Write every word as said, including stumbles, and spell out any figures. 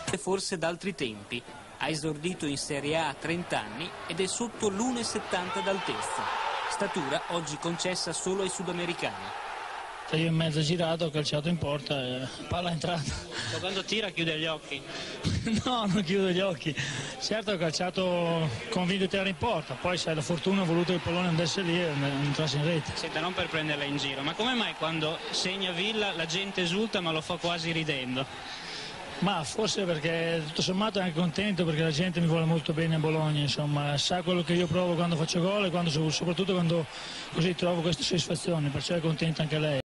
Forse d'altri tempi. Ha esordito in Serie A a trenta anni ed è sotto l'uno e settanta d'altezza. Statura oggi concessa solo ai sudamericani. Io in mezzo girato, ho calciato in porta e palla è entrata. Ma quando tira chiude gli occhi? No, non chiudo gli occhi. Certo ho calciato convinto di tirare in porta, poi sai, la fortuna ha voluto che il pallone andasse lì e entrasse in rete. Senta, non per prenderla in giro, ma come mai quando segna Villa la gente esulta ma lo fa quasi ridendo? Ma forse perché tutto sommato è anche contento, perché la gente mi vuole molto bene a Bologna, insomma, sa quello che io provo quando faccio gol e quando, soprattutto quando così trovo queste soddisfazioni, perciò è contenta anche lei.